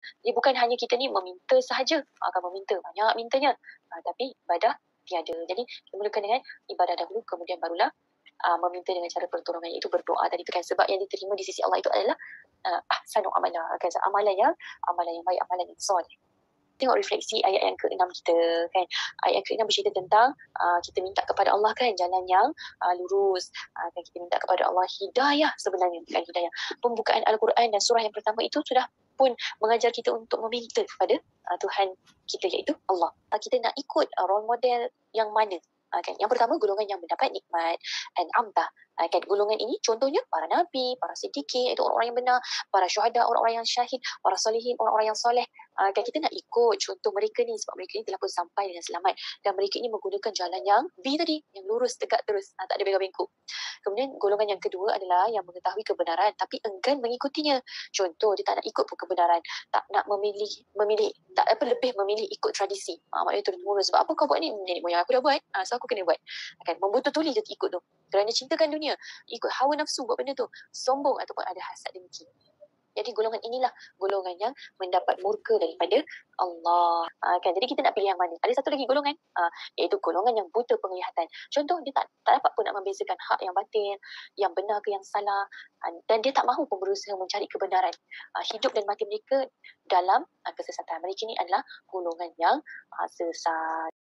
Jadi bukan hanya kita ni meminta sahaja, akan meminta, banyak mintanya, tapi ibadah tiada. Jadi kita mulakan dengan ibadah dahulu, kemudian barulah meminta dengan cara pertolongan, iaitu berdoa tadi tu kan. Sebab yang diterima di sisi Allah itu adalah ahsanu amala, kan? Amalan yang baik, amalan yang soleh. Tengok refleksi ayat yang ke-6 kita kan. Ayat yang ke-6 bercerita tentang kita minta kepada Allah kan jalan yang lurus, kan, kita minta kepada Allah hidayah sebenarnya, bukan hidayah. Pembukaan Al-Quran dan surah yang pertama itu sudah pun mengajar kita untuk meminta kepada Tuhan kita, iaitu Allah. Kita nak ikut role model yang mana? Kan? Yang pertama, golongan yang mendapat nikmat an'amta. Kan? Golongan ini contohnya para nabi, para siddiqin, itu orang-orang yang benar, para syuhada, orang-orang yang syahid, para solihin, orang-orang yang soleh. Kan kita nak ikut contoh mereka ni, sebab mereka ni telah pun sampai dengan selamat, dan mereka ni menggunakan jalan yang B tadi, yang lurus, tegak terus, tak ada bengkok-bengkok. Kemudian golongan yang kedua adalah yang mengetahui kebenaran tapi enggan mengikutinya. Contoh, dia tak nak ikut pun kebenaran, tak nak memilih tak apa, lebih memilih ikut tradisi. Maknanya turun-temurun, sebab apa kau buat ni? Nenek moyang aku dah buat, so aku kena buat. Kan membetul-tuli dia ikut tu, kerana cintakan dunia, ikut hawa nafsu buat benda tu, sombong ataupun ada hasad dengki. Jadi golongan inilah golongan yang mendapat murka daripada Allah. Kan? Jadi kita nak pilih yang mana? Ada satu lagi golongan, iaitu golongan yang buta penglihatan. Contoh, dia tak dapat pun nak membezakan hak yang batil, yang benar ke yang salah, dan dia tak mahu pun berusaha mencari kebenaran. Hidup dan mati mereka dalam kesesatan. Mereka ni adalah golongan yang sesat.